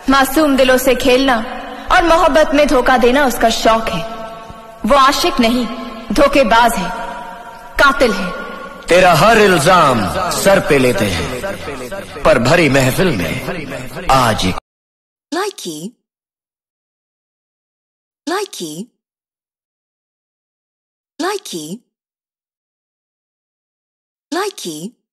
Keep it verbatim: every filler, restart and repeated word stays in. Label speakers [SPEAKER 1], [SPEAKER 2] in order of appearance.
[SPEAKER 1] मासूम दिलों से खेलना और मोहब्बत में धोखा देना उसका शौक है। वो आशिक नहीं, धोखेबाज है, कातिल है।
[SPEAKER 2] तेरा हर इल्जाम सर पे लेते हैं, पर भरी महफिल में आज एक
[SPEAKER 3] लाइकी लाइकी लाइकी लाइकी